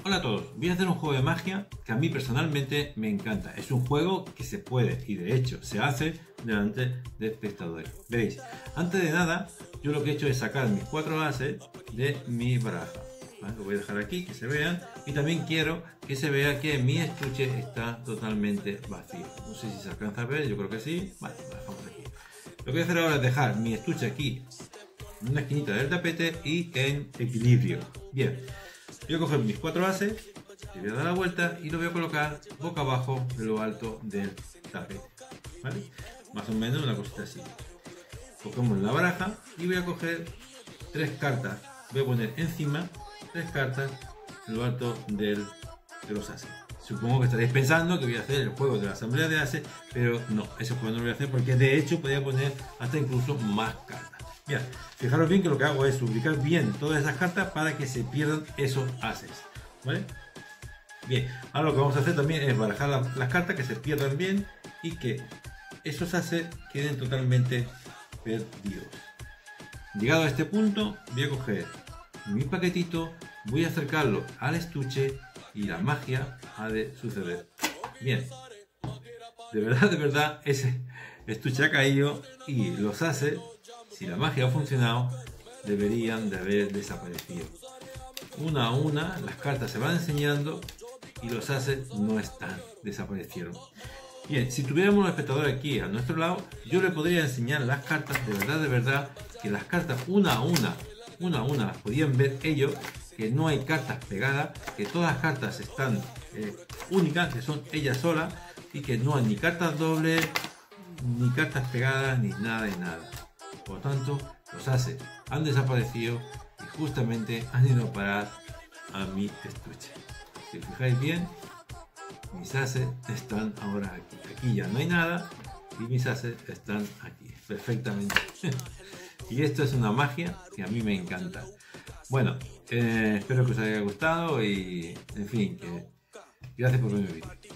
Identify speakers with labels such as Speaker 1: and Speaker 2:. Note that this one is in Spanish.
Speaker 1: Hola a todos, voy a hacer un juego de magia que a mí personalmente me encanta. Es un juego que se puede y de hecho se hace delante de espectadores. Veréis, antes de nada yo lo que he hecho es sacar mis 4 ases de mi baraja. ¿Vale? Lo voy a dejar aquí que se vean y también quiero que se vea que mi estuche está totalmente vacío. No sé si se alcanza a ver, yo creo que sí. Vale, lo dejamos aquí. Lo que voy a hacer ahora es dejar mi estuche aquí en una esquinita del tapete y en equilibrio. Bien. Voy a coger mis 4 ases, le voy a dar la vuelta y lo voy a colocar boca abajo de lo alto del tapete, ¿vale? Más o menos una cosita así. Cogemos la baraja y voy a coger 3 cartas. Voy a poner encima 3 cartas en lo alto de los ases. Supongo que estaréis pensando que voy a hacer el juego de la asamblea de ases, pero no, ese juego no lo voy a hacer porque de hecho podría poner hasta incluso más cartas. Bien, fijaros bien que lo que hago es ubicar bien todas esas cartas para que se pierdan esos ases, ¿vale? Bien, ahora lo que vamos a hacer también es barajar las cartas, que se pierdan bien y que esos ases queden totalmente perdidos. Llegado a este punto, voy a coger mi paquetito, voy a acercarlo al estuche y la magia ha de suceder. Bien, de verdad, ese estuche ha caído y los ases, si la magia ha funcionado, deberían de haber desaparecido. Una a una las cartas se van enseñando y los ases no están, desaparecieron. Bien, si tuviéramos un espectador aquí a nuestro lado, yo le podría enseñar las cartas, de verdad, que las cartas una a una las podían ver ellos, que no hay cartas pegadas, que todas las cartas están únicas, que son ellas solas y que no hay ni cartas dobles, ni cartas pegadas, ni nada de nada. Por lo tanto, los ases han desaparecido y justamente han ido a parar a mi estuche. Si os fijáis bien, mis ases están ahora aquí. Aquí ya no hay nada y mis ases están aquí, perfectamente. Y esto es una magia que a mí me encanta. Bueno, espero que os haya gustado y, en fin, que gracias por ver mi vídeo.